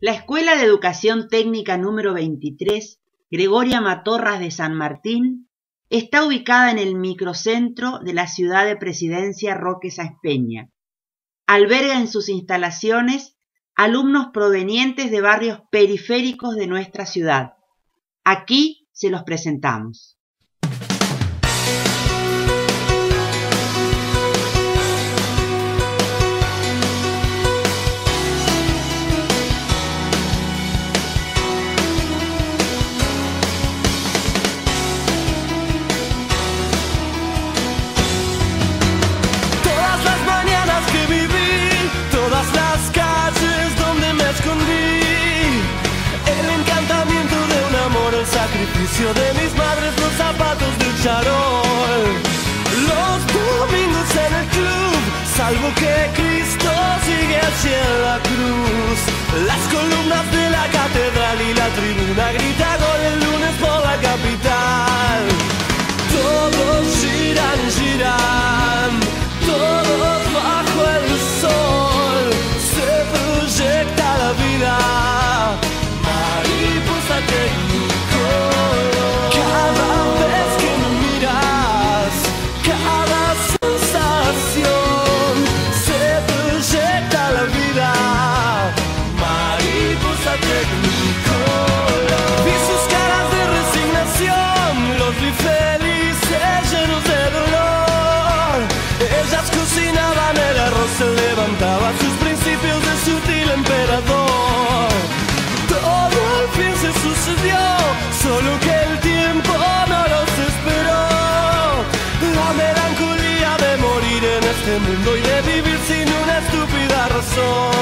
La Escuela de Educación Técnica número 23, Gregoria Matorras de San Martín, está ubicada en el microcentro de la ciudad de Presidencia Roque Sáenz Peña. Alberga en sus instalaciones alumnos provenientes de barrios periféricos de nuestra ciudad. Aquí se los presentamos. Sacrificio de mis madres, los zapatos del charol, los domingos en el club, salvo que Cristo sigue hacia la cruz, las columnas de la catedral y la tribuna grita gol el lunes por la capital. Todos giran, giran, todos bajo el sol, se proyecta la vida, mariposa técnica. Cada vez que me miras, cada sensación, se proyecta la vida, mariposa Technicolor. Vi sus caras de resignación, los vi felices, llenos de dolor. Ellas cocinaban el arroz, se levantaba sus principios de sutil emperador. Todo al fin se sucedió, solo que el tiempo no los esperó. La melancolía de morir en este mundo y de vivir sin una estúpida razón.